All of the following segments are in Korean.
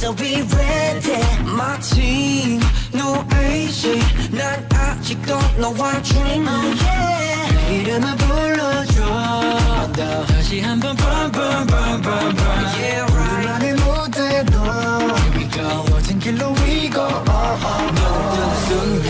So be ready 마침 no easy 난 아직도 너와 dream 내 이름을 불러줘 다시 한번 burn burn burn burn burn Yeah right 우리만의 무대로 Here we go 멋진 길로 we go 눈을 뜨는 순간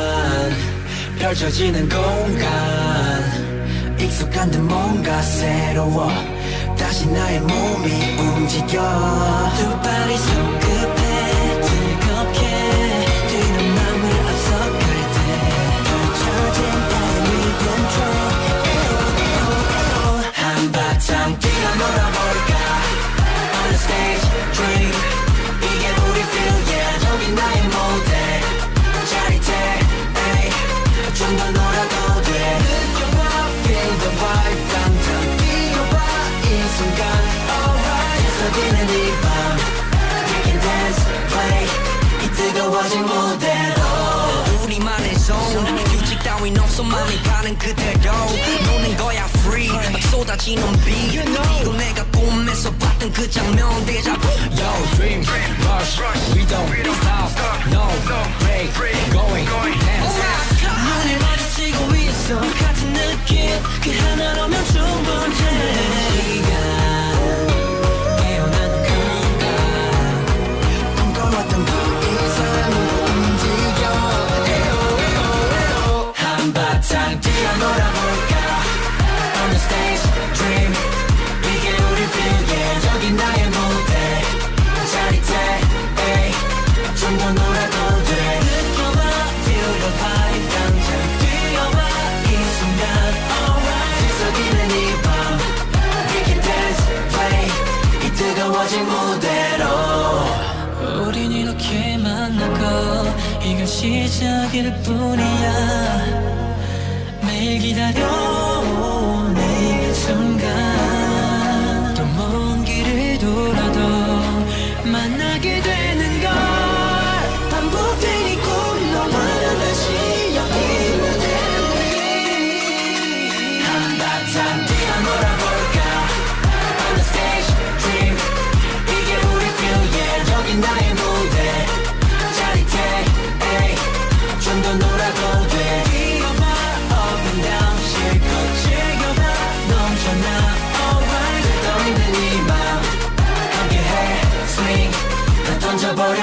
펼쳐지는 공간 익숙한 듯 뭔가 새로워 다시 나의 몸이 움직여 두 발이 손끝에 뜨겁게 뛰는 맘을 앞서갈 때 펼쳐진 나의 rhythm track 한바탕 뛰어 놀아볼까 On the stage dream 이게 우리 feel yeah 저기 나의 무대 짜릿해 ay 좀 더 놀아도 돼 느껴봐 feel the vibe 당장 뛰어봐 이 순간 alright 쏟이는 이 밤 We can dance play 이 뜨거워진 무대로 우리만의 zone 규칙 따윈 없어 맘이 가는 그대로 노는 거야 free 막 쏟아지는 beat 이거 내가 꿈에서 봤던 그 장면 데자부 Yo dream rush we don't stop no break going dance 눈을 마주치고 있어 같은 느낌 그 하나로면 충분해 시간 깨어나는 순간 꿈꿔왔던 그 이상으로 움직여 한바탕 뛰어 놀아볼까 On the stage dream 이게 우리 feel yeah 저기 나의 무대 짜릿해 ay 좀 더 놀아도 돼 느껴봐 feel the vibe 당장 뛰어봐 이 순간 alright 쏟이는 이 밤 We can dance play 이 뜨거워진 무대로 우린 이렇게 만나고 이건 시작일 뿐이야 매일 기다려온 이 순간 또 먼 길을 돌아도 만나게 되는 걸 반복되는 꿈 너와 나 다시 여기 있는 한바탕 뛰어 놀아볼까 On the stage dream 이게 우리 feel yeah 저기 나의 무대 짜릿해 ay 좀 더 놀아도 돼 뛰어봐 up and down 실컷 즐겨봐 넘쳐나 alright 떨리는 이 맘 함께해 swing 다 던져버려